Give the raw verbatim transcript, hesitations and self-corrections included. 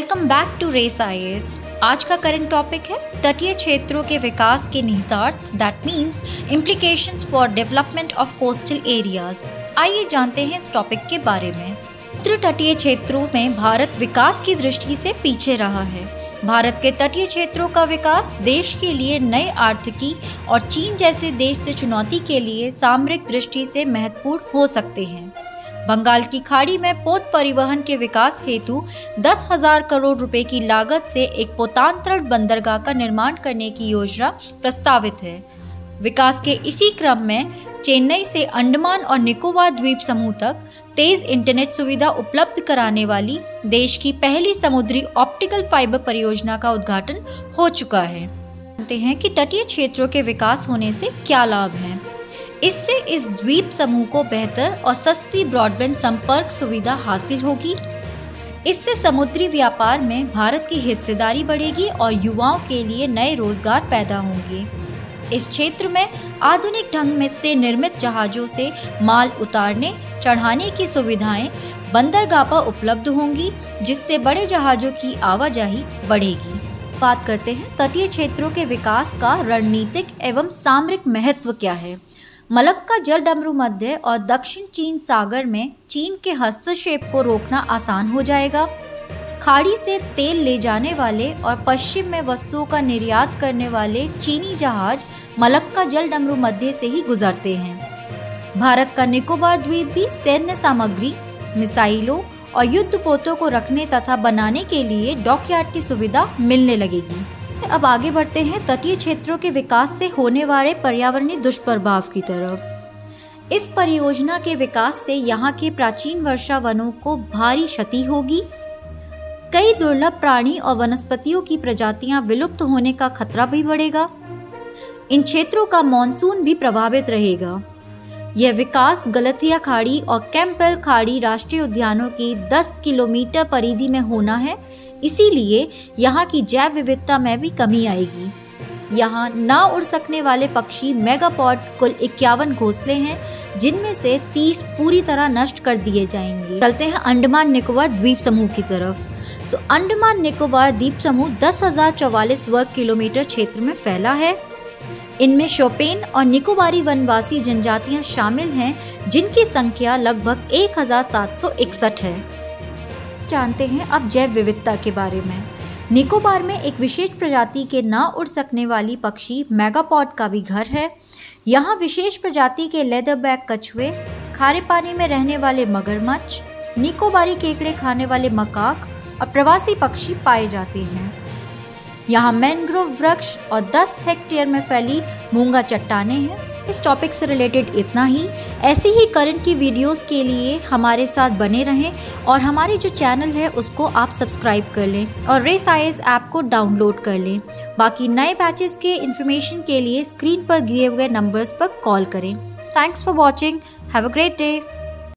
Welcome back to race I A S. आज का current topic है तटीय क्षेत्रों के विकास के निहितार्थ, that means implications for development of coastal areas. आइए जानते हैं इस टॉपिक के बारे में। उत्तर तटीय क्षेत्रों में भारत विकास की दृष्टि से पीछे रहा है। भारत के तटीय क्षेत्रों का विकास देश के लिए नए आर्थिकी और चीन जैसे देश से चुनौती के लिए सामरिक दृष्टि से महत्वपूर्ण हो सकते हैं। बंगाल की खाड़ी में पोत परिवहन के विकास हेतु दस हजार करोड़ रुपए की लागत से एक पोतांतरण बंदरगाह का निर्माण करने की योजना प्रस्तावित है। विकास के इसी क्रम में चेन्नई से अंडमान और निकोबार द्वीप समूह तक तेज इंटरनेट सुविधा उपलब्ध कराने वाली देश की पहली समुद्री ऑप्टिकल फाइबर परियोजना का उद्घाटन हो चुका है। जानते हैं कि तटीय क्षेत्रों के विकास होने से क्या लाभ हैं। इससे इस द्वीप समूह को बेहतर और सस्ती ब्रॉडबैंड संपर्क सुविधा हासिल होगी। इससे समुद्री व्यापार में भारत की हिस्सेदारी बढ़ेगी और युवाओं के लिए नए रोजगार पैदा होंगे। इस क्षेत्र में आधुनिक ढंग में से निर्मित जहाज़ों से माल उतारने चढ़ाने की सुविधाएं बंदरगाह पर उपलब्ध होंगी, जिससे बड़े जहाज़ों की आवाजाही बढ़ेगी। बात करते हैं तटीय क्षेत्रों के विकास का रणनीतिक एवं सामरिक महत्व क्या है। मलक्का जलडमरू मध्य और दक्षिण चीन सागर में चीन के हस्तक्षेप को रोकना आसान हो जाएगा। खाड़ी से तेल ले जाने वाले और पश्चिम में वस्तुओं का निर्यात करने वाले चीनी जहाज मलक्का जलडमरू मध्य से ही गुजरते हैं। भारत का निकोबार द्वीप भी सैन्य सामग्री, मिसाइलों और युद्धपोतों को रखने तथा बनाने के लिए डॉकयार्ड की सुविधा मिलने लगेगी। अब आगे बढ़ते हैं तटीय क्षेत्रों के विकास से होने वाले पर्यावरणीय दुष्प्रभाव की तरफ। इस परियोजना के विकास से यहाँ के प्राचीन वर्षा वनों को भारी क्षति होगी। कई दुर्लभ प्राणी और वनस्पतियों की प्रजातियां विलुप्त होने का खतरा भी बढ़ेगा। इन क्षेत्रों का मॉनसून भी प्रभावित रहेगा। यह विकास गलथिया खाड़ी और कैंपबेल खाड़ी राष्ट्रीय उद्यानों की दस किलोमीटर परिधि में होना है, इसीलिए यहाँ की जैव विविधता में भी कमी आएगी। यहाँ ना उड़ सकने वाले पक्षी मेगापॉड कुल इक्यावन घोंसले हैं, जिनमें से तीस पूरी तरह नष्ट कर दिए जाएंगे। चलते हैं अंडमान निकोबार द्वीप समूह की तरफ। तो अंडमान निकोबार द्वीप समूह दस हजार चौवालीस वर्ग किलोमीटर क्षेत्र में फैला है। इनमें शोपेन और निकोबारी वनवासी जनजातियां शामिल हैं, जिनकी संख्या लगभग एक हजार सात सौ इकसठ है। जानते हैं अब जैव विविधता के बारे में। निकोबार में एक विशेष प्रजाति के ना उड़ सकने वाली पक्षी मेगापॉड का भी घर है। यहाँ विशेष प्रजाति के लेदरबैक कछुए, खारे पानी में रहने वाले मगरमच्छ, निकोबारी केकड़े खाने वाले मकाक और प्रवासी पक्षी पाए जाते हैं। यहाँ मैंग्रोव वृक्ष और दस हेक्टेयर में फैली मूंगा चट्टानें हैं। इस टॉपिक से रिलेटेड इतना ही। ऐसी ही करंट की वीडियोस के लिए हमारे साथ बने रहें और हमारे जो चैनल है उसको आप सब्सक्राइब कर लें और race I A S app को डाउनलोड कर लें। बाकी नए बैचेस के इन्फॉर्मेशन के लिए स्क्रीन पर दिए हुए नंबर्स पर कॉल करें। Thanks for watching. Have a great day.